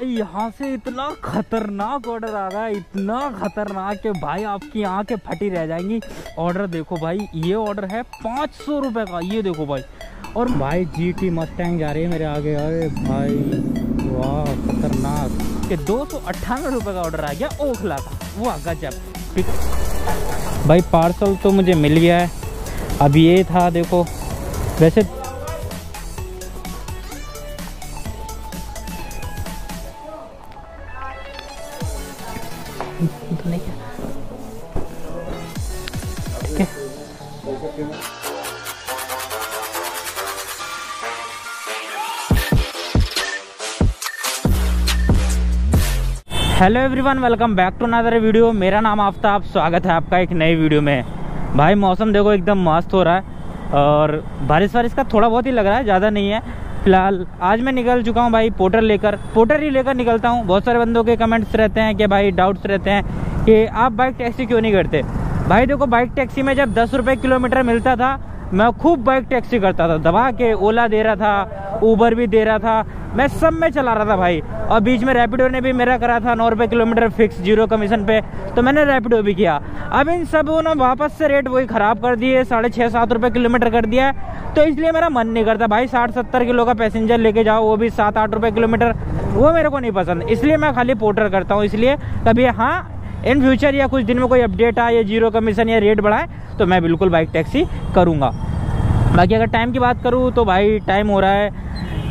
भाई यहाँ से इतना खतरनाक ऑर्डर आ रहा है, इतना खतरनाक कि भाई आपकी आंखें फटी रह जाएंगी। ऑर्डर देखो भाई, ये ऑर्डर है 500 रुपये का, ये देखो भाई। और भाई GT मस्टैंग जा रही है मेरे आगे। अरे भाई वाह खतरनाक कि 298 रुपये का ऑर्डर आ गया ओखला का। वाह गजब। भाई पार्सल तो मुझे मिल गया है। अब ये था देखो, वैसे तो नहीं है, ठीक है। Hello everyone, welcome back to another video. मेरा नाम आफ्ताब, स्वागत है आपका एक नई वीडियो में। भाई मौसम देखो एकदम मस्त हो रहा है और बारिश वारिश का थोड़ा बहुत ही लग रहा है, ज़्यादा नहीं है। फिलहाल आज मैं निकल चुका हूँ भाई पोटर ही लेकर निकलता हूँ। बहुत सारे बंदों के कमेंट्स रहते हैं कि भाई डाउट्स रहते हैं कि आप बाइक टैक्सी क्यों नहीं करते। भाई देखो, बाइक टैक्सी में जब 10 रुपये किलोमीटर मिलता था, मैं खूब बाइक टैक्सी करता था, दबा के। ओला दे रहा था, ऊबर भी दे रहा था, मैं सब में चला रहा था भाई। और बीच में रैपिडो ने भी मेरा करा था 9 रुपये किलोमीटर फिक्स 0 कमीशन पे, तो मैंने रैपिडो भी किया। अब इन सब ने वापस से रेट वही ख़राब कर दिए, 6.5-7 रुपये किलोमीटर कर दिया है। तो इसलिए मेरा मन नहीं करता भाई 60-70 किलो का पैसेंजर लेके जाओ, वो भी 7-8 रुपये किलोमीटर, वो मेरे को नहीं पसंद। इसलिए मैं खाली पोर्टर करता हूँ। इसलिए कभी हाँ इन फ्यूचर या कुछ दिन में कोई अपडेट आए या 0 कमीशन या रेट बढ़ाए तो मैं बिल्कुल बाइक टैक्सी करूँगा। बाकी अगर टाइम की बात करूँ तो भाई टाइम हो रहा है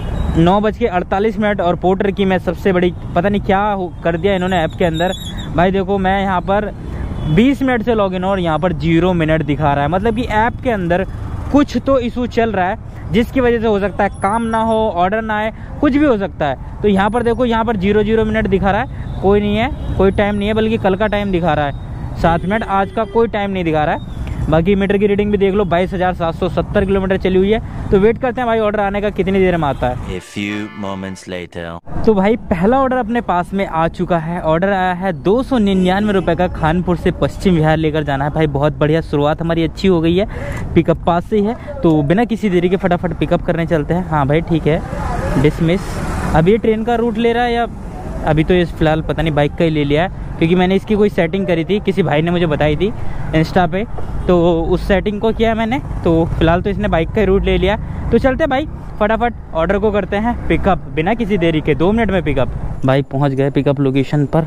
9:48 और पोर्टर की मैं सबसे बड़ी पता नहीं क्या कर दिया इन्होंने ऐप के अंदर। भाई देखो, मैं यहाँ पर 20 मिनट से लॉगिन और यहाँ पर 0 मिनट दिखा रहा है। मतलब कि ऐप के अंदर कुछ तो इशू चल रहा है, जिसकी वजह से हो सकता है काम ना हो, ऑर्डर ना आए, कुछ भी हो सकता है। तो यहाँ पर देखो, यहाँ पर 0 मिनट दिखा रहा है, कोई नहीं है, कोई टाइम नहीं है, बल्कि कल का टाइम दिखा रहा है 7 मिनट, आज का कोई टाइम नहीं दिखा रहा है। बाकी मीटर की रीडिंग भी देख लो, 22,770 किलोमीटर चली हुई है। तो वेट करते हैं भाई ऑर्डर आने का कितनी देर में आता है। A few moments later. तो भाई पहला ऑर्डर अपने पास में आ चुका है। ऑर्डर आया है 299 रुपये का, कानपुर से पश्चिम बिहार लेकर जाना है। भाई बहुत बढ़िया, शुरुआत हमारी अच्छी हो गई है, पिकअप पास से ही है। तो बिना किसी देरी के फटाफट पिकअप करने चलते हैं। हाँ भाई ठीक है, डिसमिस। अब ये ट्रेन का रूट ले रहा है या अभी तो ये फिलहाल पता नहीं बाइक का ही ले लिया है, क्योंकि मैंने इसकी कोई सेटिंग करी थी, किसी भाई ने मुझे बताई थी इंस्टा पे, तो उस सेटिंग को किया मैंने। तो फिलहाल तो इसने बाइक का ही रूट ले लिया। तो चलते भाई फटाफट ऑर्डर को करते हैं पिकअप, बिना किसी देरी के। 2 मिनट में पिकअप। भाई पहुंच गए पिकअप लोकेशन पर।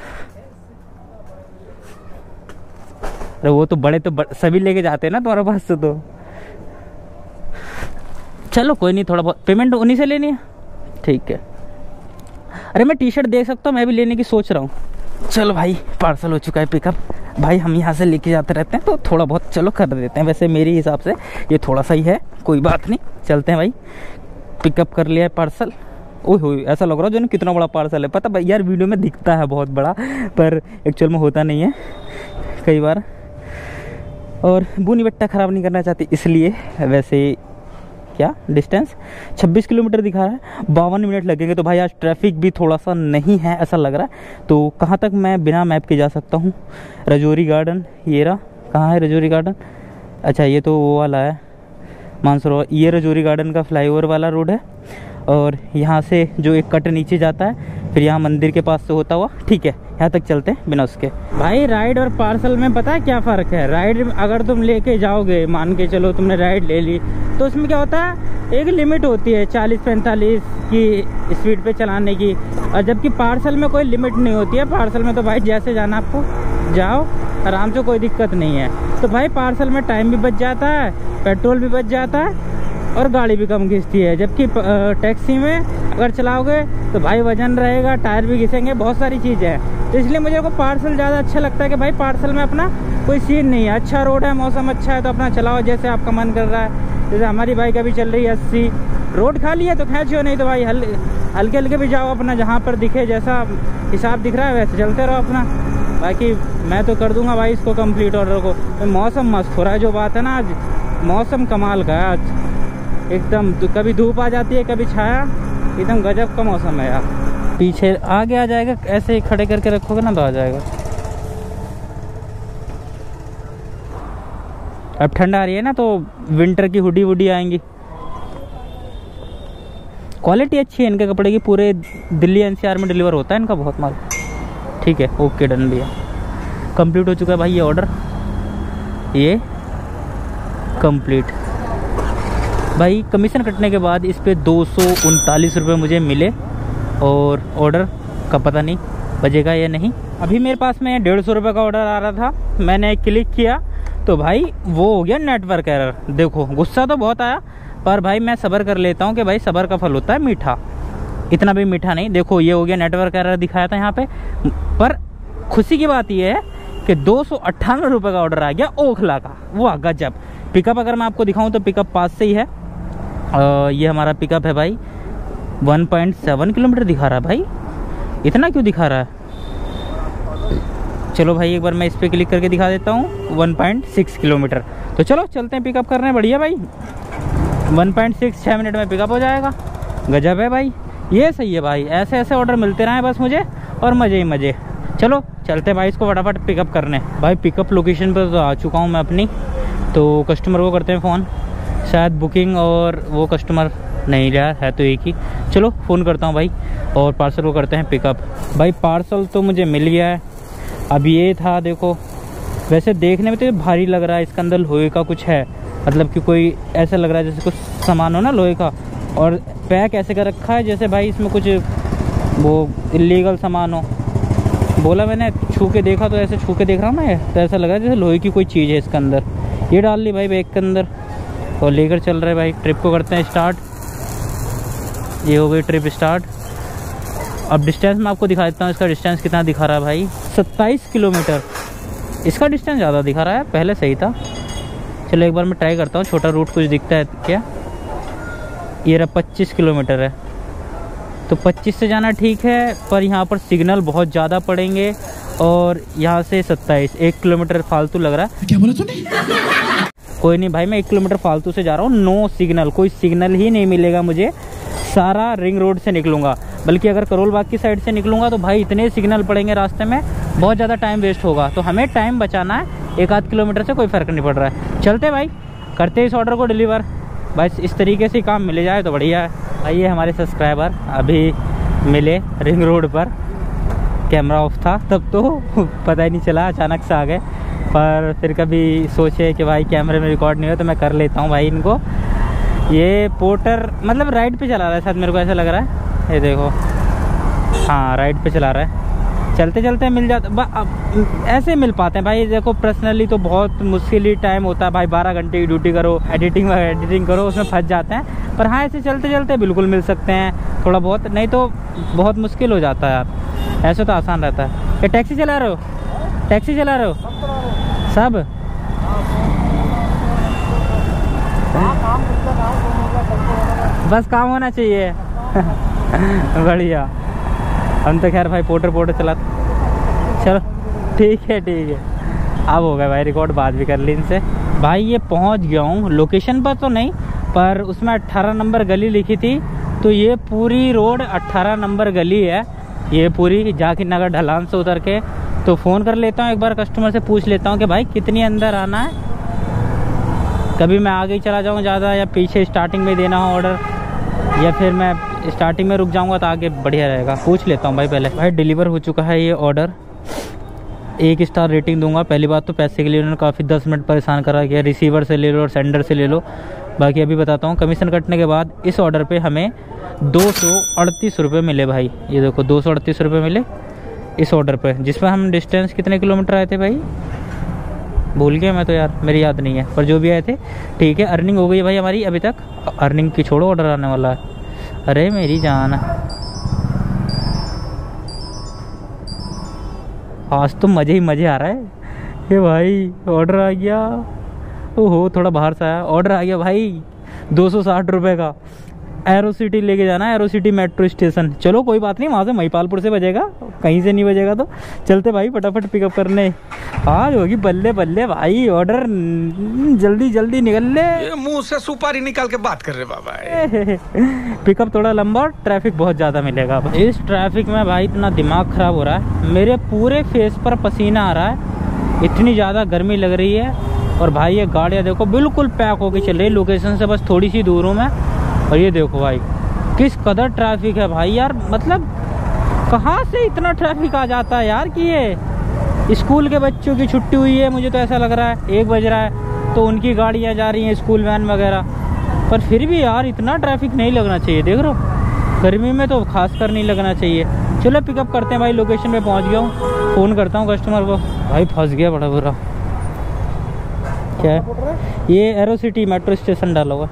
अरे वो तो बड़े तो सभी लेके जाते हैं ना तुम्हारे पास से, तो चलो कोई नहीं, थोड़ा बहुत पेमेंट उन्हीं से लेनी है, ठीक है। अरे मैं टी-शर्ट देख सकता हूँ, मैं भी लेने की सोच रहा हूँ। चलो भाई पार्सल हो चुका है पिकअप। भाई हम यहाँ से लेके जाते रहते हैं तो थोड़ा बहुत चलो कर देते हैं। वैसे मेरे हिसाब से ये थोड़ा सा ही है, कोई बात नहीं, चलते हैं भाई। पिकअप कर लिया है पार्सल। ओह हो, ऐसा लग रहा है जो कितना बड़ा पार्सल है। पता भाई यार, वीडियो में दिखता है बहुत बड़ा, पर एक्चुअल में होता नहीं है कई बार। और बुनी बट्टा ख़राब नहीं करना चाहती, इसलिए। वैसे क्या डिस्टेंस 26 किलोमीटर दिखा रहा है, 52 मिनट लगेंगे। तो भाई आज ट्रैफिक भी थोड़ा सा नहीं है ऐसा लग रहा है। तो कहाँ तक मैं बिना मैप के जा सकता हूँ? रजौरी गार्डन, ये रहा। कहाँ है रजौरी गार्डन? अच्छा ये तो वो वाला है मानसरोवर। ये रजौरी गार्डन का फ्लाईओवर वाला रोड है, और यहाँ से जो एक कट नीचे जाता है, फिर यहाँ मंदिर के पास से होता हुआ, ठीक है, यहाँ तक चलते हैं बिना उसके। भाई राइड और पार्सल में पता है क्या फ़र्क है? राइड अगर तुम लेके जाओगे, मान के चलो तुमने राइड ले ली, तो उसमें क्या होता है, एक लिमिट होती है 40-45 की स्पीड पे चलाने की। और जबकि पार्सल में कोई लिमिट नहीं होती है। पार्सल में तो भाई जैसे जाना आपको जाओ आराम से, कोई दिक्कत नहीं है। तो भाई पार्सल में टाइम भी बच जाता है, पेट्रोल भी बच जाता है, और गाड़ी भी कम घिसती है। जबकि टैक्सी में अगर चलाओगे तो भाई वजन रहेगा, टायर भी घिसेंगे, बहुत सारी चीज़ें हैं। तो इसलिए मुझे को पार्सल ज़्यादा अच्छा लगता है कि भाई पार्सल में अपना कोई सीन नहीं है। अच्छा रोड है, मौसम अच्छा है, तो अपना चलाओ जैसे आपका मन कर रहा है। जैसे हमारी बाइक अभी चल रही है 80, रोड खाली है तो खींचो, नहीं तो भाई हल्के हल्के भी जाओ, अपना जहाँ पर दिखे, जैसा हिसाब दिख रहा है वैसे चलते रहो अपना। बाकी मैं तो कर दूंगा भाई इसको कंप्लीट ऑर्डर को। तो मौसम मस्त हो रहा है, जो बात है ना, आज मौसम कमाल का है आज एकदम। कभी धूप आ जाती है, कभी छाया, एकदम गजब का मौसम है यार। पीछे आगे आ जाएगा, ऐसे ही खड़े करके रखोगे ना तो आ जाएगा। अब ठंड आ रही है ना, तो विंटर की हुडी वुडी आएंगी। क्वालिटी अच्छी है इनके कपड़े की, पूरे दिल्ली NCR में डिलीवर होता है इनका बहुत माल। ठीक है, ओके डन भैया। कंप्लीट हो चुका है भाई ये ऑर्डर, ये कंप्लीट। भाई कमीशन कटने के बाद इस पे 239 रुपये मुझे मिले, और ऑर्डर का पता नहीं बजेगा या नहीं। अभी मेरे पास में 150 रुपये का ऑर्डर आ रहा था, मैंने क्लिक किया तो भाई वो हो गया नेटवर्क एरर। देखो गुस्सा तो बहुत आया, पर भाई मैं सब्र कर लेता हूँ कि भाई सब्र का फल होता है मीठा, इतना भी मीठा नहीं। देखो ये हो गया नेटवर्क एरर दिखाया था यहाँ पे, पर खुशी की बात ये है कि 298 रुपये का ऑर्डर आ गया ओखला का, वो गजब। पिकअप अगर मैं आपको दिखाऊँ तो पिकअप पास से ही है। ये हमारा पिकअप है भाई, 1.7 किलोमीटर दिखा रहा है भाई, इतना क्यों दिखा रहा है। चलो भाई एक बार मैं इस पर क्लिक करके दिखा देता हूँ, 1.6 किलोमीटर। तो चलो चलते हैं पिकअप करने। बढ़िया भाई, 1.6 मिनट में पिकअप हो जाएगा, गजब है भाई, ये सही है भाई। ऐसे ऐसे ऑर्डर मिलते रहे बस मुझे, और मज़े ही मज़े। चलो चलते हैं भाई इसको फटाफट पिकअप करने। भाई पिकअप लोकेशन पर तो आ चुका हूँ मैं अपनी, तो कस्टमर को करते हैं फ़ोन, शायद बुकिंग और वो कस्टमर नहीं रहा है तो एक ही। चलो फ़ोन करता हूँ भाई, और पार्सल को करते हैं पिकअप। भाई पार्सल तो मुझे मिल गया है। अब ये था, देखो वैसे देखने में तो ये भारी लग रहा है, इसके अंदर लोहे का कुछ है, मतलब कि कोई ऐसा लग रहा है जैसे कुछ सामान हो ना लोहे का, और पैक ऐसे कर रखा है जैसे भाई इसमें कुछ वो इलीगल सामान हो। बोला मैंने, छू के देखा तो ऐसे छू के देख रहा हूँ मैं, तो ऐसा लग रहा है जैसे लोहे की कोई चीज़ है इसके अंदर। ये डाल ली भाई बैग के अंदर, और लेकर चल रहे भाई। ट्रिप को करते हैं स्टार्ट, ये हो गई ट्रिप स्टार्ट। अब डिस्टेंस मैं आपको दिखा देता हूँ, इसका डिस्टेंस कितना दिखा रहा है भाई, 27 किलोमीटर। इसका डिस्टेंस ज़्यादा दिखा रहा है, पहले सही था। चलो एक बार मैं ट्राई करता हूँ, छोटा रूट कुछ दिखता है क्या। ये रहा 25 किलोमीटर है, तो 25 से जाना ठीक है, पर यहाँ पर सिग्नल बहुत ज़्यादा पड़ेंगे, और यहाँ से 27, 1 किलोमीटर फालतू लग रहा है। क्या बोला तूने? कोई नहीं भाई, मैं 1 किलोमीटर फालतू से जा रहा हूँ। नो सिग्नल, कोई सिग्नल ही नहीं मिलेगा मुझे, सारा रिंग रोड से निकलूँगा। बल्कि अगर करोल बाग की साइड से निकलूँगा तो भाई इतने सिग्नल पड़ेंगे रास्ते में, बहुत ज़्यादा टाइम वेस्ट होगा। तो हमें टाइम बचाना है, 1-8 किलोमीटर से कोई फ़र्क नहीं पड़ रहा है। चलते भाई, करते इस ऑर्डर को डिलीवर। बस इस तरीके से काम मिल जाए तो बढ़िया है भाई। ये हमारे सब्सक्राइबर अभी मिले रिंग रोड पर, कैमरा ऑफ था तब तो पता ही नहीं चला, अचानक से आ गए। पर फिर कभी सोचे कि भाई कैमरे में रिकॉर्ड नहीं हो तो मैं कर लेता हूँ भाई इनको। ये पोर्टर मतलब राइड पे चला रहा है शायद, मेरे को ऐसा लग रहा है। ये देखो, हाँ राइड पे चला रहा है। चलते चलते मिल जाता, ऐसे मिल पाते हैं भाई। देखो पर्सनली तो बहुत मुश्किल ही टाइम होता है भाई, 12 घंटे की ड्यूटी करो, एडिटिंग करो, उसमें फंस जाते हैं। पर हाँ ऐसे चलते चलते बिल्कुल मिल सकते हैं थोड़ा बहुत, नहीं तो बहुत मुश्किल हो जाता है यार। ऐसे तो आसान रहता है। ये टैक्सी चला रहे हो? टैक्सी चला रहे हो सब? बस काम होना चाहिए। बढ़िया। हम तो खैर भाई पोर्टर चलाते। चलो ठीक है ठीक है, अब हो गया भाई रिकॉर्ड, बात भी कर ली इनसे। भाई ये पहुंच गया हूँ लोकेशन पर तो नहीं, पर उसमें 18 नंबर गली लिखी थी, तो ये पूरी रोड 18 नंबर गली है। ये पूरी जाकिर नगर ढलान से उतर के। तो फ़ोन कर लेता हूँ एक बार, कस्टमर से पूछ लेता हूँ कि भाई कितनी अंदर आना है, कभी मैं आगे ही चला जाऊँ ज़्यादा, या पीछे स्टार्टिंग में देना हो ऑर्डर, या फिर मैं स्टार्टिंग में रुक जाऊँगा तो आगे बढ़िया रहेगा। पूछ लेता हूँ भाई पहले। भाई डिलीवर हो चुका है ये ऑर्डर, 1 स्टार रेटिंग दूंगा। पहली बात तो पैसे के लिए उन्होंने काफ़ी 10 मिनट परेशान करा कि रिसीवर से ले लो और सेंडर से ले लो। बाकी अभी बताता हूँ, कमीशन कटने के बाद इस ऑर्डर पे हमें 238 रुपये मिले भाई। ये देखो 238 रुपये मिले इस ऑर्डर पे, जिसमें हम डिस्टेंस कितने किलोमीटर आए थे भाई, भूल गया मैं तो यार, मेरी याद नहीं है, पर जो भी आए थे ठीक है। अर्निंग हो गई भाई हमारी अभी तक। अर्निंग की छोड़ो, ऑर्डर आने वाला है। अरे मेरी जान, आज तो मज़े ही मज़े आ रहा है। ये भाई ऑर्डर आ गया, ओहो थोड़ा बाहर से आया, ऑर्डर आ गया भाई 260 रुपये का। एरो सिटी लेके जाना है, एरो सिटी मेट्रो स्टेशन। चलो कोई बात नहीं, वहाँ से महिपालपुर से बजेगा, कहीं से नहीं बजेगा। तो चलते भाई फटाफट पिकअप करने। आज होगी बल्ले बल्ले भाई, ऑर्डर जल्दी जल्दी निकल ले। ये मुंह से सुपारी निकाल के बात कर रहे बाबा। पिकअप थोड़ा लंबा और ट्रैफिक बहुत ज़्यादा मिलेगा। इस ट्रैफिक में भाई इतना दिमाग ख़राब हो रहा है, मेरे पूरे फेस पर पसीना आ रहा है, इतनी ज़्यादा गर्मी लग रही है। और भाई ये गाड़ियाँ देखो बिल्कुल पैक होके चल रही है, लोकेशन से बस थोड़ी सी दूर हूँ मैं। और ये देखो भाई किस कदर ट्रैफिक है भाई यार, मतलब कहाँ से इतना ट्रैफिक आ जाता है यार। कि ये स्कूल के बच्चों की छुट्टी हुई है, मुझे तो ऐसा लग रहा है 1 बज रहा है, तो उनकी गाड़ियाँ जा रही हैं, स्कूल वैन वगैरह। पर फिर भी यार इतना ट्रैफिक नहीं लगना चाहिए, देख रहे हो, गर्मी में तो खासकर नहीं लगना चाहिए। चलो पिकअप करते हैं भाई, लोकेशन पे पहुंच गया हूँ, फ़ोन करता हूँ कस्टमर को। भाई फंस गया बड़ा बुरा। क्या है ये? एरोसिटी मेट्रो स्टेशन डाला हुआ।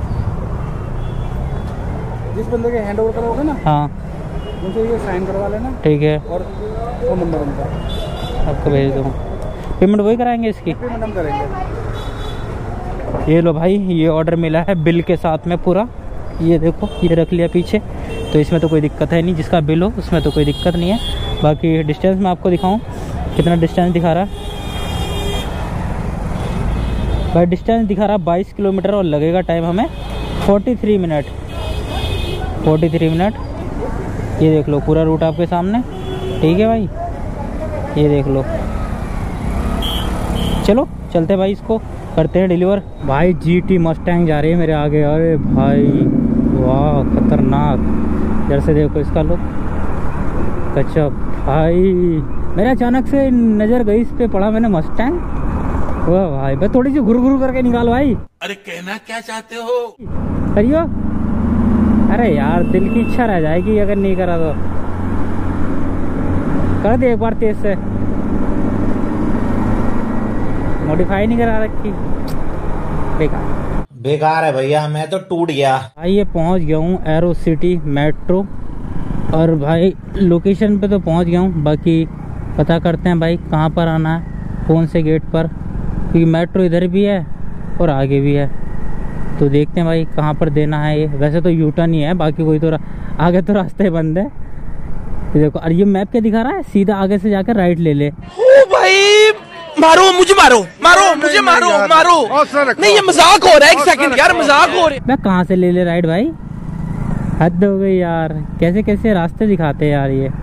जिस बंदे के हैंड ओवर करोगे ना, हाँ उनसे ये साइन करवा लेना, ठीक है, और फोन नंबर उनका आपको भेज दूँ। पेमेंट वही कराएंगे इसकी? पेमेंट हम करेंगे। ये लो भाई, ये ऑर्डर मिला है बिल के साथ में पूरा। ये देखो, ये रख लिया पीछे, तो इसमें तो कोई दिक्कत है नहीं, जिसका बिल हो उसमें तो कोई दिक्कत नहीं है। बाकी डिस्टेंस मैं आपको दिखाऊं, कितना डिस्टेंस दिखा रहा है भाई। डिस्टेंस दिखा रहा है 22 किलोमीटर, और लगेगा टाइम हमें 43 मिनट। 43 मिनट, ये देख लो पूरा रूट आपके सामने, ठीक है भाई, ये देख लो। चलो चलते भाई, इसको करते हैं डिलीवर। भाई GT मस्टैंग जा रही है मेरे आगे। अरे भाई वाह, खतरनाक। इधर से देखो इसका लुक, गजब भाई। मेरे अचानक से नज़र गई इस पे, पड़ा मैंने मस्टैंग। वाह भाई, मैं थोड़ी सी घुर घुर करके निकाल भाई। अरे कहना क्या चाहते हो? करियो। अरे यार दिल की इच्छा रह जाएगी अगर नहीं करा तो। कर दे एक बार तेज से, मॉडिफाई नहीं करा रखी, बेकार है भैया, मैं तो टूट गया भाई। ये पहुंच गया हूँ एरो सिटी मेट्रो, और भाई लोकेशन पे तो पहुंच गया हूँ। बाकी पता करते हैं भाई कहाँ पर आना है, कौन से गेट पर, क्योंकि मेट्रो इधर भी है और आगे भी है। तो देखते हैं भाई कहाँ पर देना है ये। वैसे तो यू टर्न ही है, बाकी कोई तो आगे तो रास्ते बंद है। तो देखो, और ये मैप क्या दिखा रहा है, सीधा आगे से जाकर राइट ले ले। ओ भाई, मारो मुझे, मारो मुझे, मारो। नहीं ये मजाक हो रहा है, एक सेकंड यार, मजाक हो रहा है। मैं कहाँ से ले राइट भाई, हद हो गई यार, कैसे कैसे रास्ते दिखाते हैं यार ये।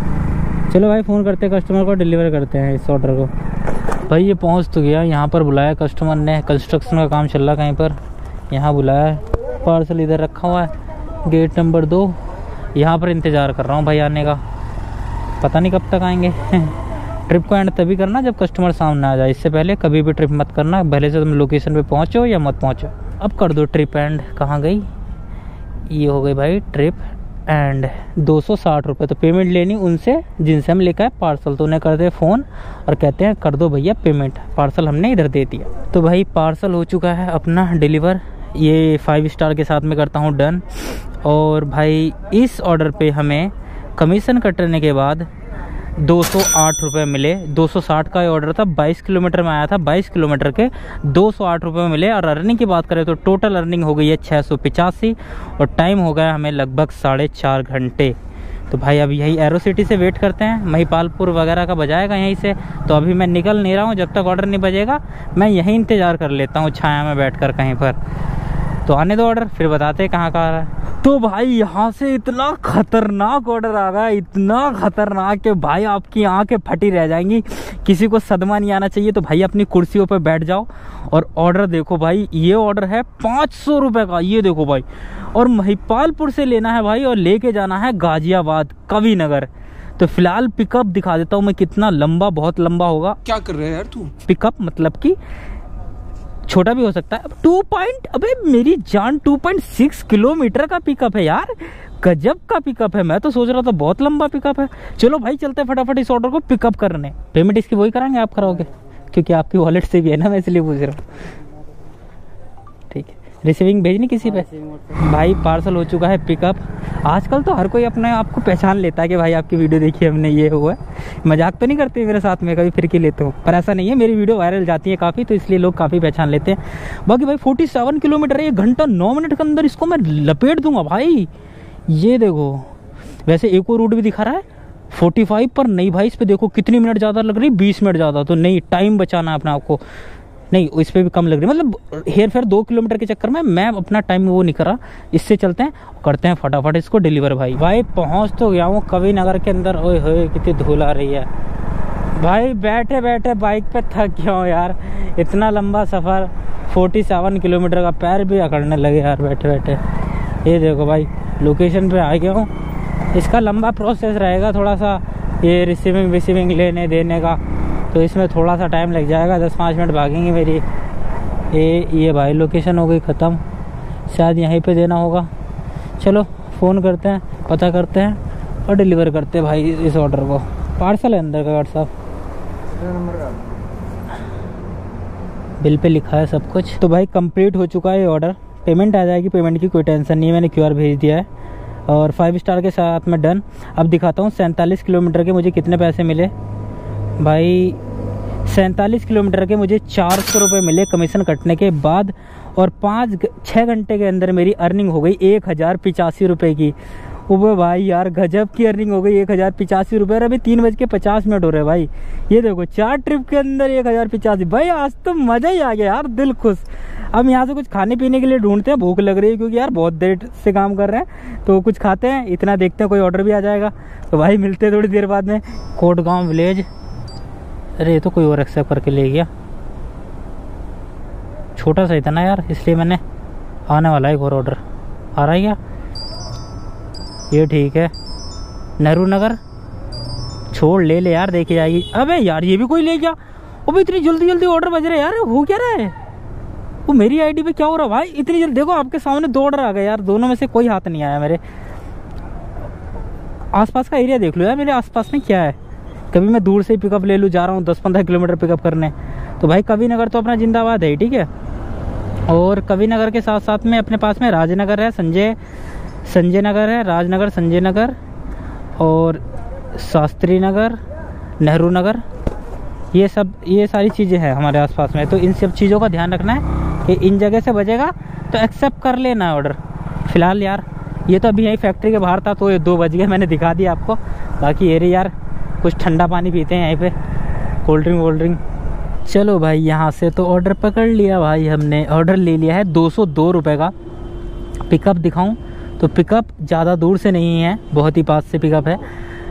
चलो भाई फ़ोन करते हैं कस्टमर को, डिलीवर करते हैं इस ऑर्डर को। भाई ये पहुँच तो गया, यहाँ पर बुलाया कस्टमर ने, कंस्ट्रक्शन का काम चल रहा कहीं पर, यहाँ बुलाया है। पार्सल इधर रखा हुआ है, गेट नंबर 2। यहाँ पर इंतज़ार कर रहा हूँ भाई आने का, पता नहीं कब तक आएंगे। ट्रिप को एंड तभी करना जब कस्टमर सामने आ जाए, इससे पहले कभी भी ट्रिप मत करना। पहले से तुम लोकेशन पे पहुँचो या मत पहुँचो। अब कर दो ट्रिप एंड। कहाँ गई? ये हो गई भाई ट्रिप एंड। 260 रुपये तो पेमेंट लेनी उनसे जिनसे हम लेकर आए पार्सल, तो उन्हें करते फ़ोन और कहते हैं कर दो भैया पेमेंट, पार्सल हमने इधर दे दिया। तो भाई पार्सल हो चुका है अपना डिलीवर। ये 5 स्टार के साथ में करता हूँ डन। और भाई इस ऑर्डर पे हमें कमीशन कटने के बाद 208 रुपये मिले। 260 का ऑर्डर था, 22 किलोमीटर में आया था, 22 किलोमीटर के 208 रुपये मिले। और अर्निंग की बात करें तो टोटल अर्निंग हो गई है 685, और टाइम हो गया हमें लगभग 4.5 घंटे। तो भाई अभी यही एरो सिटी से वेट करते हैं, महिपालपुर वगैरह का बजाएगा यहीं से। तो अभी मैं निकल नहीं रहा हूँ, जब तक ऑर्डर नहीं बजेगा मैं यहीं इंतज़ार कर लेता हूँ छाया में बैठकर कहीं पर। तो आने दो ऑर्डर, फिर बताते हैं कहाँ का आ रहा है। तो भाई यहाँ से इतना खतरनाक ऑर्डर आ गया, इतना खतरनाक कि भाई आपकी आंखें फटी रह जाएंगी। किसी को सदमा नहीं आना चाहिए। तो भाई अपनी कुर्सियों पर बैठ जाओ और ऑर्डर देखो भाई। ये ऑर्डर है 500 रुपये का, ये देखो भाई। और महिपालपुर से लेना है भाई, और लेके जाना है गाजियाबाद कवि नगर। तो फिलहाल पिकअप दिखा देता हूँ मैं, कितना लंबा, बहुत लंबा होगा। क्या कर रहे हैं यार तू? पिकअप मतलब कि छोटा भी हो सकता है। 2.6 किलोमीटर का पिकअप है यार, गजब का पिकअप है। मैं तो सोच रहा था बहुत लंबा पिकअप है। चलो भाई चलते हैं फटाफट इस ऑर्डर को पिकअप करने। पेमेंट इसकी वही कराएंगे, आप कराओगे? क्योंकि आपकी वॉलेट से भी है ना, मैं इसलिए पूछ रहा हूँ। ठीक है, रिसीविंग भेजनी किसी पे। भाई पार्सल हो चुका है पिकअप। आजकल तो हर कोई अपने आप को पहचान लेता है कि भाई आपकी वीडियो देखी हमने, ये हुआ है। मजाक तो नहीं करते मेरे साथ में, कभी फिर के लेते हो, पर ऐसा नहीं है। मेरी वीडियो वायरल जाती है काफ़ी, तो इसलिए लोग काफ़ी पहचान लेते हैं। बाकी भाई 47 किलोमीटर है, 1 घंटा 9 मिनट के अंदर इसको मैं लपेट दूंगा भाई। ये देखो, वैसे एक और रूट भी दिखा रहा है 45 पर, नहीं भाई इस पर देखो कितनी मिनट ज़्यादा लग रही, 20 मिनट ज़्यादा। तो नहीं, टाइम बचाना है अपने आपको। नहीं, इस पर भी कम लग रही, मतलब हेर फेर 2 किलोमीटर के चक्कर में मैं अपना टाइम वो नहीं कर रहा। इससे चलते हैं, करते हैं फटाफट इसको डिलीवर। भाई पहुंच तो गया हूँ कवि नगर के अंदर। ओए होए कितनी धूल आ रही है भाई। बैठे बैठे बाइक पे थक गया हूँ यार, इतना लंबा सफ़र, 47 किलोमीटर का, पैर भी अकड़ने लगे यार बैठे बैठे। ये देखो भाई, लोकेशन पे आ गया हूँ। इसका लंबा प्रोसेस रहेगा थोड़ा सा, ये रिसीविंग लेने देने का, तो इसमें थोड़ा सा टाइम लग जाएगा। 10-5 मिनट भागेंगे मेरी। ये भाई लोकेशन हो गई ख़त्म, शायद यहीं पे देना होगा। चलो फ़ोन करते हैं, पता करते हैं और डिलीवर करते हैं भाई इस ऑर्डर को। पार्सल है अंदर का गार्ड साहब, बिल पे लिखा है सब कुछ। तो भाई कंप्लीट हो चुका है ये ऑर्डर, पेमेंट आ जाएगी, पेमेंट की कोई टेंशन नहीं है, मैंने QR भेज दिया है और 5 स्टार के साथ में डन। अब दिखाता हूँ 47 किलोमीटर के मुझे कितने पैसे मिले भाई। 47 किलोमीटर के मुझे 400 रुपये मिले कमीशन कटने के बाद, और 5-6 घंटे के अंदर मेरी अर्निंग हो गई 1085 रुपये की। वो भाई यार गजब की अर्निंग हो गई 1085 रुपये। और अभी 3:50 हो रहे भाई। ये देखो 4 ट्रिप के अंदर 1085 भाई। आज तो मज़ा ही आ गया यार, दिल खुश। अब यहाँ से कुछ खाने पीने के लिए ढूंढते हैं, भूख लग रही है क्योंकि यार बहुत देर से काम कर रहे हैं, तो कुछ खाते हैं। इतना देखते हैं कोई ऑर्डर भी आ जाएगा तो भाई मिलते हैं थोड़ी देर बाद में। कोटगांव विलेज, अरे ये तो कोई और एक्सेप्ट करके ले गया, छोटा सा ही था ना यार, इसलिए मैंने। आने वाला है एक और ऑर्डर, आ रहा है क्या? ये ठीक है, नेहरू नगर छोड़ ले यार, देखी जाएगी। अबे यार ये भी कोई ले गया। अबे इतनी जल्दी ऑर्डर बज रहे यार, हो क्या रहा है? वो मेरी आईडी पे क्या हो रहा है भाई इतनी जल्दी? देखो आपके सामने 2 ऑर्डर आ गए यार, दोनों में से कोई हाथ नहीं आया मेरे। आसपास का एरिया देख लो यार, मेरे आसपास में क्या है। कभी मैं दूर से ही पिकअप ले लूँ, जा रहा हूँ 10-15 किलोमीटर पिकअप करने, तो भाई कवि नगर तो अपना जिंदाबाद है, ठीक है। और कवि नगर के साथ साथ में अपने पास में राजनगर है, संजय नगर है, राजनगर, संजय नगर और शास्त्री नगर, नेहरू नगर, ये सारी चीज़ें हैं हमारे आसपास में। तो इन सब चीज़ों का ध्यान रखना है कि इन जगह से बजेगा तो एक्सेप्ट कर लेना है ऑर्डर। फ़िलहाल यार ये तो अभी यही फैक्ट्री के बाहर था, तो ये 2 बज गए, मैंने दिखा दिया आपको। बाकी ये रही यार, कुछ ठंडा पानी पीते हैं यहीं पे, कोल्ड ड्रिंक। चलो भाई यहाँ से तो ऑर्डर पकड़ लिया भाई हमने। ऑर्डर ले लिया है 202 रुपये का। पिकअप दिखाऊं तो पिकअप ज़्यादा दूर से नहीं है, बहुत ही पास से पिकअप है।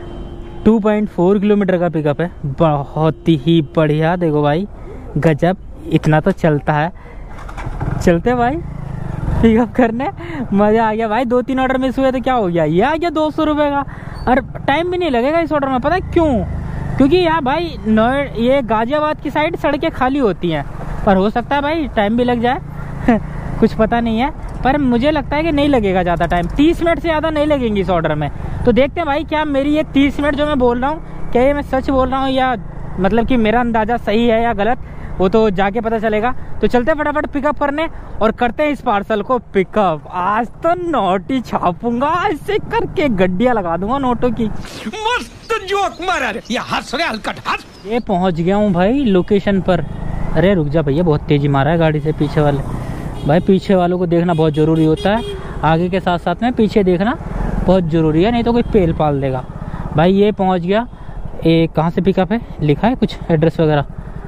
2.4 किलोमीटर का पिकअप है, बहुत ही बढ़िया। देखो भाई गजब, इतना तो चलता है। चलते भाई पिकअप करने, मज़ा आ गया भाई। 2-3 ऑर्डर मिस हुए तो क्या हो गया, ये आ गया 200 रुपये का। और टाइम भी नहीं लगेगा इस ऑर्डर में, पता है क्यों? क्योंकि यहाँ भाई ये गाजियाबाद की साइड सड़कें खाली होती हैं, पर हो सकता है भाई टाइम भी लग जाए कुछ पता नहीं है, पर मुझे लगता है कि नहीं लगेगा ज़्यादा टाइम। 30 मिनट से ज़्यादा नहीं लगेंगे इस ऑर्डर में। तो देखते हैं भाई क्या मेरी ये 30 मिनट जो मैं बोल रहा हूँ, क्या ये मैं सच बोल रहा हूँ या मतलब कि मेरा अंदाज़ा सही है या गलत, वो तो जाके पता चलेगा। तो चलते फटाफट पिकअप करने और करते हैं इस पार्सल को पिकअप। आज तो नोट ही छापूंगा, ऐसे करके गड्डियाँ लगा दूंगा नोटों की। मस्त जोक मारा रे, ये हंस रहे हलकट हंस। ये पहुंच गया हूँ भाई लोकेशन पर। अरे रुक जा भैया, बहुत तेजी मारा है गाड़ी से पीछे वाले। भाई पीछे वालों को देखना बहुत ज़रूरी होता है, आगे के साथ साथ में पीछे देखना बहुत ज़रूरी है, नहीं तो कोई पेल पाल देगा। भाई ये पहुंच गया। ये कहाँ से पिकअप है, लिखा है कुछ एड्रेस वगैरह?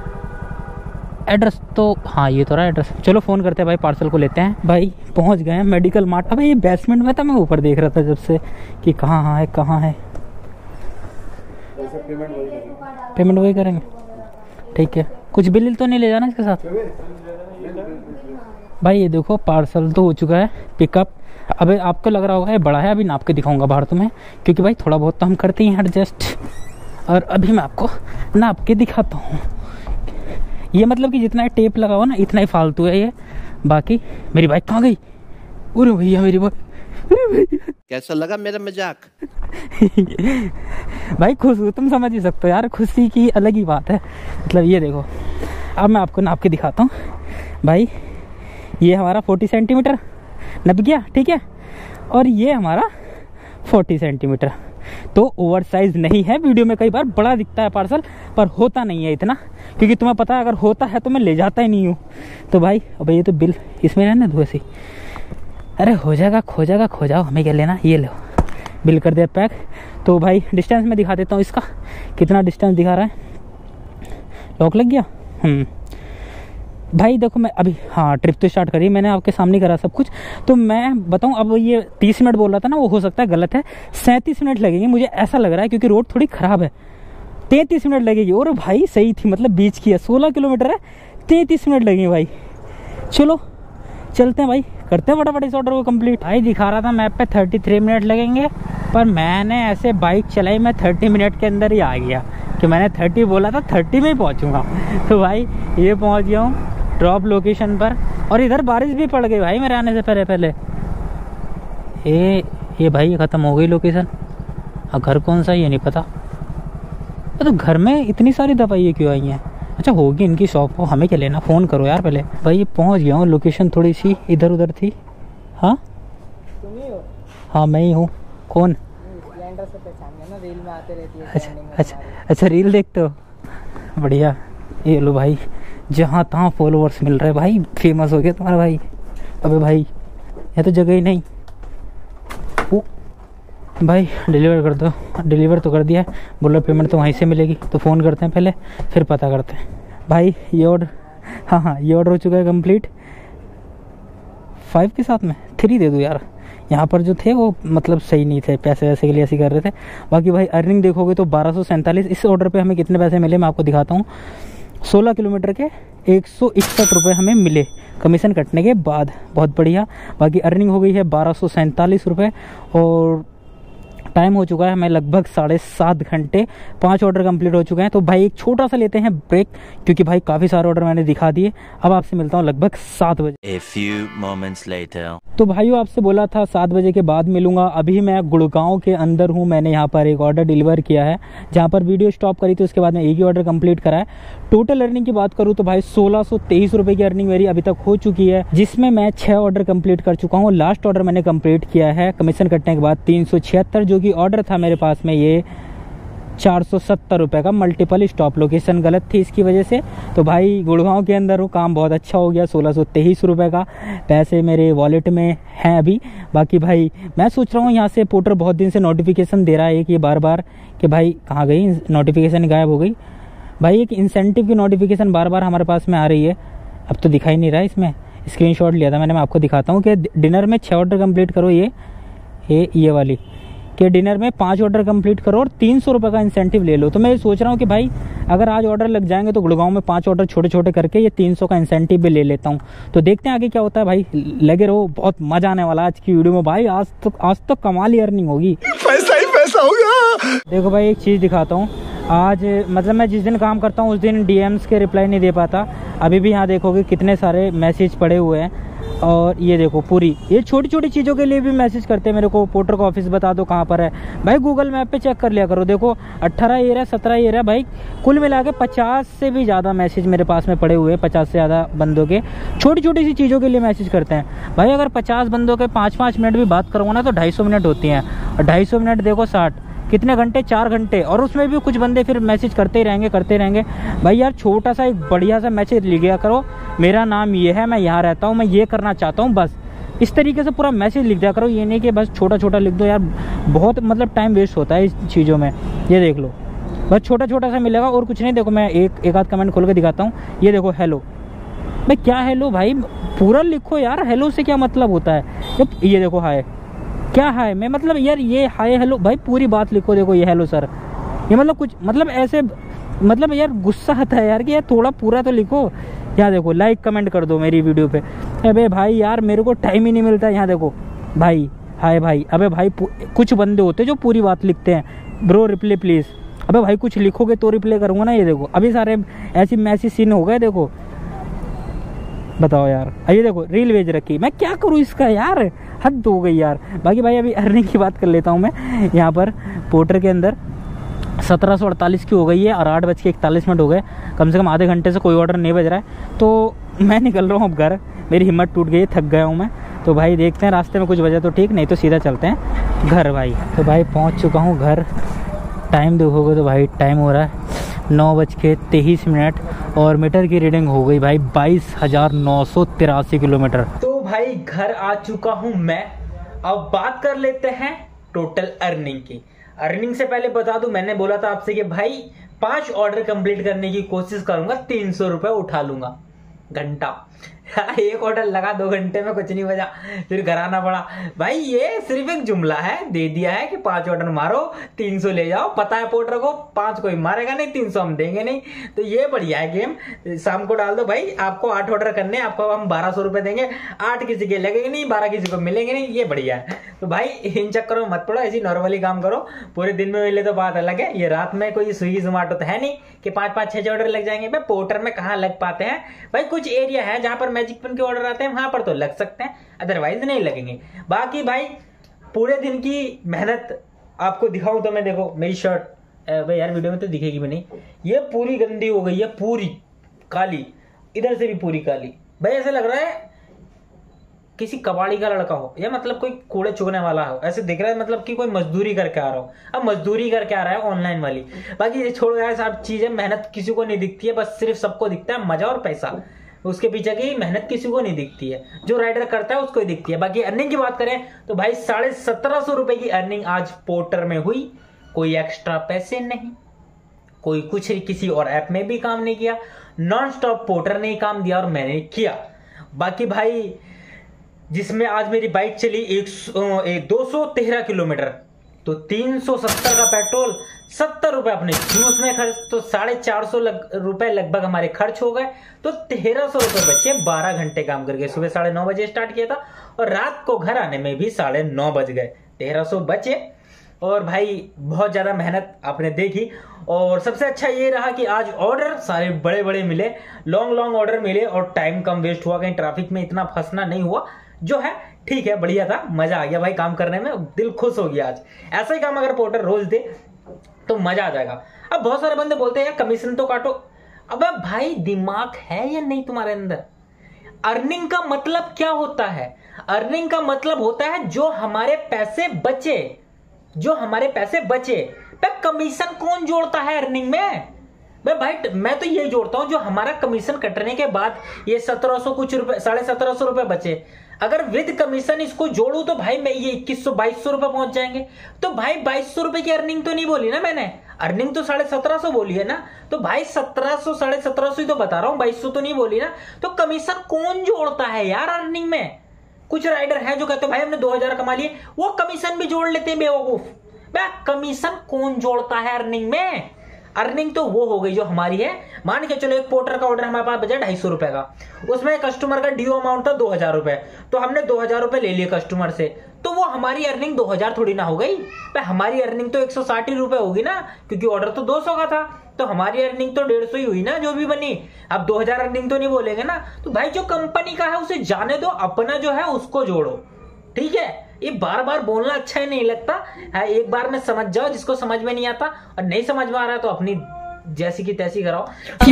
एड्रेस तो हाँ ये तो रहा एड्रेस। चलो फ़ोन करते हैं भाई, पार्सल को लेते हैं। भाई पहुंच गए हैं मेडिकल मार्ट। अबे ये बेसमेंट में था, मैं ऊपर देख रहा था जब से कि कहाँ है। पेमेंट वही करेंगे, ठीक है। कुछ बिल तो नहीं ले जाना इसके साथ? भाई ये देखो पार्सल तो हो चुका है पिकअप। अबे आपको लग रहा होगा ये बड़ा है, अभी नाप के दिखाऊंगा बाहर तुम्हें, क्योंकि भाई थोड़ा बहुत तो हम करते ही हैं एडजस्ट। और अभी मैं आपको नाप के दिखाता हूँ। ये मतलब कि जितना टेप लगा हो ना इतना ही फालतू है ये। बाकी मेरी बाइक कहाँ गई? अरे भैया मेरी बाइक, अरे भैया कैसा लगा मेरा मजाक? भाई खुश हो, तुम समझ ही सकते हो यार, खुशी की अलग ही बात है। मतलब ये देखो, अब मैं आपको नाप के दिखाता हूँ भाई। ये हमारा 40 सेंटीमीटर नप गया, ठीक है। और ये हमारा 40 सेंटीमीटर, तो ओवर साइज नहीं है। वीडियो में कई बार बड़ा दिखता है पार्सल, पर होता नहीं है इतना, क्योंकि तुम्हें पता है अगर होता है तो मैं ले जाता ही नहीं हूँ। तो भाई अब ये तो बिल इसमें रहने दो ऐसे। अरे हो जाएगा, खो जाओ, हमें क्या लेना। ये लो बिल कर दिया पैक। तो भाई डिस्टेंस में दिखा देता हूँ इसका, कितना डिस्टेंस दिखा रहा है। लॉक लग गया। भाई देखो मैं अभी हाँ ट्रिप तो स्टार्ट करी मैंने, आपके सामने करा सब कुछ। तो मैं बताऊँ, अब ये 30 मिनट बोल रहा था ना, वो हो सकता है गलत है, 37 मिनट लगेंगे मुझे ऐसा लग रहा है, क्योंकि रोड थोड़ी ख़राब है। 33 मिनट लगेगी। और भाई सही थी, मतलब बीच की है, 16 किलोमीटर है, 33 मिनट लगेंगे भाई। चलो चलते हैं भाई, करते हैं फटाफट इस ऑर्डर को कंप्लीट। भाई दिखा रहा था मैप पे 33 मिनट लगेंगे, पर मैंने ऐसे बाइक चलाई, मैं 30 मिनट के अंदर ही आ गया कि मैंने 30 बोला था, 30 में ही पहुंचूंगा। तो भाई ये पहुंच गया हूँ ड्रॉप लोकेशन पर, और इधर बारिश भी पड़ गई भाई मेरे आने से पहले। ये भाई ख़त्म हो गई लोकेशन। अब घर कौन सा ये नहीं पता। तो घर में इतनी सारी दवाइयाँ क्यों आई हैं? अच्छा होगी इनकी शॉप हो, हमें क्या लेना, फ़ोन करो यार पहले। भाई ये पहुंच गया हूँ, लोकेशन थोड़ी सी इधर उधर थी। हाँ तुम ही हो? हाँ मैं ही हूँ। कौन? स्प्लेंडर से पहचान गया ना, रील में आते रहती है। अच्छा रील देखते हो, बढ़िया। ये लो भाई, जहाँ तहाँ फॉलोअर्स मिल रहे भाई, फेमस हो गया तुम्हारा भाई। अबे भाई ये तो जगह ही नहीं। भाई डिलीवर कर दो। डिलीवर तो कर दिया है, बोला पेमेंट तो वहीं से मिलेगी, तो फ़ोन करते हैं पहले, फिर पता करते हैं। भाई ये ऑर्डर, हाँ ये ऑर्डर हो चुका है कंप्लीट। 5 के साथ में 3 दे दूँ यार, यहाँ पर जो थे वो मतलब सही नहीं थे, पैसे वैसे के लिए ऐसे कर रहे थे। बाकी भाई अर्निंग देखोगे तो 1247। इस ऑर्डर पे हमें कितने पैसे मिले मैं आपको दिखाता हूँ। 16 किलोमीटर के 161 रुपये हमें मिले कमीशन कटने के बाद, बहुत बढ़िया। बाकी अर्निंग हो गई है 1247 रुपये, और टाइम हो चुका है हमें लगभग 7.5 घंटे। 5 ऑर्डर कंप्लीट हो चुके हैं। तो भाई एक छोटा सा लेते हैं ब्रेक, क्योंकि भाई काफ़ी सारे ऑर्डर मैंने दिखा दिए। अब आपसे मिलता हूँ लगभग 7 बजे। A few moments later. तो भाइयों आपसे बोला था 7 बजे के बाद मिलूंगा। अभी मैं गुड़गांव के अंदर हूँ। मैंने यहाँ पर एक ऑर्डर डिलीवर किया है, जहाँ पर वीडियो स्टॉप करी थी उसके बाद में एक ही ऑर्डर कंप्लीट करा है। टोटल अर्निंग की बात करूँ तो भाई 1623 रुपये की अर्निंग मेरी अभी तक हो चुकी है, जिसमें मैं 6 ऑर्डर कंप्लीट कर चुका हूँ। लास्ट ऑर्डर मैंने कंप्लीट किया है कमीशन कटने के बाद 376, जो कि ऑर्डर था मेरे पास में ये 470 रुपये का। मल्टीपल स्टॉप लोकेशन गलत थी इसकी वजह से। तो भाई गुड़गांव के अंदर हूँ, काम बहुत अच्छा हो गया। 1623 रुपये का पैसे मेरे वॉलेट में हैं अभी। बाकी भाई मैं सोच रहा हूँ, यहाँ से पोर्टर बहुत दिन से नोटिफिकेशन दे रहा है कि बार बार कि भाई कहाँ गई, नोटिफिकेशन गायब हो गई। भाई एक इंसेंटिव की नोटिफिकेशन बार बार हमारे पास में आ रही है, अब तो दिखाई नहीं रहा है। इसमें स्क्रीनशॉट लिया था मैंने, मैं आपको दिखाता हूँ कि डिनर में 6 ऑर्डर कंप्लीट करो, ये वाली कि डिनर में 5 ऑर्डर कंप्लीट करो और 300 रुपये का इंसेंटिव ले लो। तो मैं सोच रहा हूँ कि भाई अगर आज ऑर्डर लग जाएंगे तो गुड़गांव में 5 ऑर्डर छोटे छोटे करके ये 300 का इंसेंटिव भी ले लेता हूँ। तो देखते हैं आगे क्या होता है भाई, लगे रहो, बहुत मजा आने वाला आज की वीडियो में। भाई आज तो कमाल ही अर्निंग होगी, पैसा ही पैसा होगा। देखो भाई एक चीज़ दिखाता हूँ। आज मतलब मैं जिस दिन काम करता हूँ उस दिन DMs के रिप्लाई नहीं दे पाता। अभी भी यहाँ देखोगे कितने सारे मैसेज पड़े हुए हैं, और ये देखो पूरी ये छोटी छोटी चीज़ों के लिए भी मैसेज करते हैं मेरे को, पोर्टर का ऑफिस बता दो कहाँ पर है। भाई गूगल मैप पे चेक कर लिया करो, देखो 18 एरिया 17 एरिया, भाई कुल मिला के 50 से भी ज़्यादा मैसेज मेरे पास में पड़े हुए हैं। 50 से ज़्यादा बंदों के छोटी छोटी सी चीज़ों के लिए मैसेज करते हैं। भाई अगर 50 बंदों के 5-5 मिनट भी बात करूँगा ना तो 250 मिनट होती हैं, और 250 मिनट देखो 60 कितने घंटे, 4 घंटे। और उसमें भी कुछ बंदे फिर मैसेज करते ही रहेंगे। भाई यार छोटा सा एक बढ़िया सा मैसेज लिख दिया करो, मेरा नाम ये है, मैं यहाँ रहता हूँ, मैं ये करना चाहता हूँ, बस इस तरीके से पूरा मैसेज लिख दिया करो। ये नहीं कि बस छोटा छोटा लिख दो यार, बहुत मतलब टाइम वेस्ट होता है इस चीज़ों में। ये देख लो बस छोटा छोटा सा मिलेगा और कुछ नहीं। देखो मैं एक आध कमेंट खोल के दिखाता हूँ, ये देखो हेलो। भाई क्या हेलो भाई, पूरा लिखो यार, हेलो से क्या मतलब होता है। ये देखो हाय, क्या हाय में मतलब यार ये हाय हेलो, भाई पूरी बात लिखो। देखो ये हेलो सर, ये मतलब कुछ मतलब ऐसे मतलब यार गुस्सा आता है यार कि यार थोड़ा पूरा तो लिखो। यहाँ देखो लाइक कमेंट कर दो मेरी वीडियो पे। अबे भाई यार मेरे को टाइम ही नहीं मिलता। यहाँ देखो भाई हाय भाई, अबे भाई कुछ बंदे होते हैं जो पूरी बात लिखते हैं, ब्रो रिप्ले प्लीज़। अबे भाई कुछ लिखोगे तो रिप्ले करूँगा ना। ये देखो अभी सारे ऐसी मैसेज सीन हो गए, देखो बताओ यार। ये देखो रील भेज रखी, मैं क्या करूँ इसका यार, हद हो गई यार। बाकी भाई अभी अर्निंग की बात कर लेता हूँ मैं। यहाँ पर पोर्टर के अंदर 1748 की हो गई है और 8:41 हो गए। कम से कम आधे घंटे से कोई ऑर्डर नहीं बज रहा है। तो मैं निकल रहा हूँ अब घर, मेरी हिम्मत टूट गई, थक गया हूँ मैं। तो भाई देखते हैं रास्ते में कुछ बजा तो ठीक, नहीं तो सीधा चलते हैं घर भाई। तो भाई पहुँच चुका हूँ घर। टाइम देखोगे तो भाई टाइम हो रहा है 9:23 और मीटर की रीडिंग हो गई भाई 22,983 किलोमीटर। तो भाई घर आ चुका हूँ मैं। अब बात कर लेते हैं टोटल अर्निंग की। अर्निंग से पहले बता दूं, मैंने बोला था आपसे कि भाई 5 ऑर्डर कंप्लीट करने की कोशिश करूंगा, 300 रुपये उठा लूंगा घंटा। एक ऑर्डर लगा 2 घंटे में कुछ नहीं बजा, फिर घर आना पड़ा। भाई ये सिर्फ एक जुमला है, दे दिया है कि 5 ऑर्डर मारो 300 ले जाओ। पता है पोर्टर को 5 कोई मारेगा नहीं, 300 हम देंगे नहीं। तो ये बढ़िया है गेम। शाम को डाल दो भाई, आपको 8 ऑर्डर करने, आपको हम 1200 रुपए देंगे। 8 किसी के लगेंगे नहीं, 12 किसी को मिलेंगे नहीं, ये बढ़िया है। तो भाई इन चक्करों में मत पड़ो, ऐसी नॉर्मली काम करो। पूरे दिन में मिले तो बात अलग है, ये रात में कोई स्विगी जोमेटो तो है नहीं कि 5-5 6 ऑर्डर लग जाएंगे। भाई पोर्टर में कहाँ लग पाते हैं भाई, कुछ एरिया है जहां पर मैजिक पेन के ऑर्डर आते हैं, वहां पर तो लग सकते हैं, अदरवाइज नहीं लगेंगे। बाकी भाई पूरे दिन की मेहनत आपको दिखाऊं तो मैं, देखो मेरी शर्ट भाई यार वीडियो में तो दिखेगी भी नहीं, ये पूरी गंदी हो गई है, पूरी काली, इधर से भी पूरी काली। भाई ऐसे लग रहा है किसी कबाड़ी का लड़का हो, या मतलब कोई कूड़े चुगने वाला हो, ऐसे दिख रहा है मतलब कि कोई मजदूरी करके आ रहा हो। अब मजदूरी करके आ रहा है ऑनलाइन वाली। बाकी ये छोड़ गया सब चीजें, मेहनत किसी को नहीं दिखती है, बस सिर्फ सबको दिखता है मजा और पैसा। उसके पीछे की मेहनत किसी को नहीं दिखती है, जो राइडर करता है उसको ही दिखती है। बाकी अर्निंग की बात करें तो भाई 1750 रुपए की अर्निंग आज पोर्टर में हुई। कोई एक्स्ट्रा पैसे नहीं, कोई कुछ किसी और ऐप में भी काम नहीं किया, नॉन स्टॉप पोर्टर ने काम दिया और मैंने किया। बाकी भाई जिसमें आज मेरी बाइक चली 213 किलोमीटर, तो 370 का पेट्रोल, 70 रुपए अपने जूस में खर्च, तो 450 रुपए लगभग हमारे खर्च हो गए। तो 1300 रुपए बचे 12 घंटे काम करके। सुबह 9:30 बजे स्टार्ट किया था और रात को घर आने में भी 9:30 बज गए, 1300 बचे। और भाई बहुत ज्यादा मेहनत आपने देखी। और सबसे अच्छा ये रहा कि आज ऑर्डर सारे बड़े बड़े मिले, लॉन्ग ऑर्डर मिले और टाइम कम वेस्ट हुआ, कहीं ट्रैफिक में इतना फंसना नहीं हुआ। जो है ठीक है, बढ़िया था, मजा आ गया भाई काम करने में, दिल खुश हो गया आज। ऐसा ही काम अगर पोर्टर रोज दे तो मजा आ जाएगा। अब बहुत सारे बंदे बोलते हैं कमीशन तो काटो। अब भाई दिमाग है या नहीं तुम्हारे अंदर? अर्निंग का मतलब क्या होता है? अर्निंग का मतलब होता है जो हमारे पैसे बचे, जो हमारे पैसे बचे। कमीशन कौन जोड़ता है अर्निंग में? भाई मैं तो ये जोड़ता हूं जो हमारा कमीशन कटने के बाद ये 1700 कुछ रुपए, 1750 रुपए बचे, अगर विद कमीशन इसको जोड़ू तो भाई मैं ये 2100-2200 रुपए पहुंच जाएंगे। तो भाई 2200 रुपए की अर्निंग तो नहीं बोली ना मैंने, अर्निंग तो 1750 बोली है ना। तो भाई 1700 1750 ही तो बता रहा हूं, 2200 तो नहीं बोली ना। तो कमीशन कौन जोड़ता है यार अर्निंग में? कुछ राइडर है जो कहते हैं भाई हमने 2000 कमा लिए, वो कमीशन भी जोड़ लेते हैं बेवकूफ। कमीशन कौन जोड़ता है अर्निंग में? अर्निंग तो वो हो गई जो हमारी है। मान के चलो एक पोर्टर का ऑर्डर हमारे पास बचा 250 रुपए का, उसमें कस्टमर का ड्यू अमाउंट था 2000 रुपए, तो हमने 2000 रुपए ले लिए कस्टमर से, तो वो हमारी अर्निंग 2000 थोड़ी ना हो गई। हमारी अर्निंग तो 160 रुपए होगी ना, क्योंकि ऑर्डर तो 200 का था, तो हमारी अर्निंग तो 150 ही हुई ना जो भी बनी। अब 2000 अर्निंग तो नहीं बोलेंगे ना। तो भाई जो कंपनी का है उसे जाने दो, अपना जो है उसको जोड़ो, ठीक है। ये बार बार बोलना अच्छा ही नहीं लगता है, एक बार में समझ जाओ, जिसको समझ में नहीं आता और नहीं समझ में आ रहा है तो अपनी जैसी की तैसी कराओ।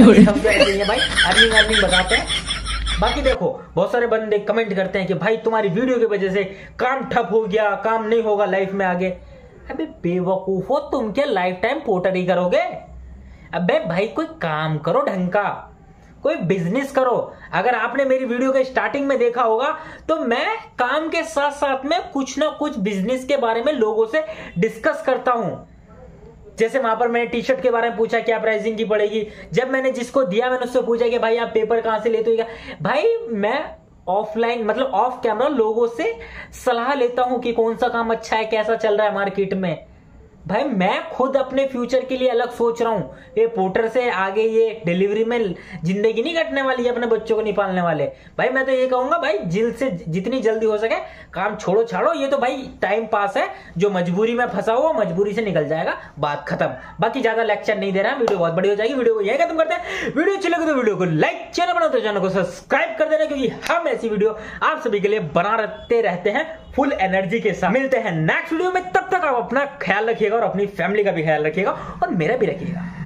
भाई अर्निंग बताते हैं। बाकी देखो बहुत सारे बंदे कमेंट करते हैं कि भाई तुम्हारी वीडियो की वजह से काम ठप हो गया, काम नहीं होगा लाइफ में आगे। अबे बेवकूफो, तुम क्या लाइफ टाइम पोर्टर ही करोगे? अबे भाई कोई काम करो ढंग का, कोई बिजनेस करो। अगर आपने मेरी वीडियो के स्टार्टिंग में देखा होगा तो मैं काम के साथ साथ में कुछ ना कुछ बिजनेस के बारे में लोगों से डिस्कस करता हूं। जैसे वहां पर मैंने टी शर्ट के बारे में पूछा क्या प्राइसिंग की पड़ेगी, जब मैंने जिसको दिया मैंने उससे पूछा कि भाई आप पेपर कहां से लेते हो। भाई मैं ऑफलाइन मतलब ऑफ कैमरा लोगों से सलाह लेता हूं कि कौन सा काम अच्छा है, कैसा चल रहा है मार्केट में। भाई मैं खुद अपने फ्यूचर के लिए अलग सोच रहा हूं। ये पोर्टर से आगे ये डिलीवरी में जिंदगी नहीं कटने वाली है, अपने बच्चों को नहीं पालने वाले। भाई मैं तो ये कहूंगा भाई से जितनी जल्दी हो सके काम छोड़ो छाड़ो। ये तो भाई टाइम पास है, जो मजबूरी में फंसा हुआ मजबूरी से निकल जाएगा, बात खत्म। बाकी ज्यादा लेक्चर नहीं दे रहा, वीडियो बहुत बड़ी हो जाएगी। वीडियो को यही खत्म करते हैं। वीडियो अच्छी लगे तो वीडियो को लाइक, चैनल बनाओ तो चैनल को सब्सक्राइब कर देना, क्योंकि हम ऐसी वीडियो आप सभी के लिए बनाते रहते हैं फुल एनर्जी के साथ। मिलते हैं नेक्स्ट वीडियो में, तब तक आप अपना ख्याल रखिएगा और अपनी फैमिली का भी ख्याल रखिएगा और मेरा भी रखिएगा।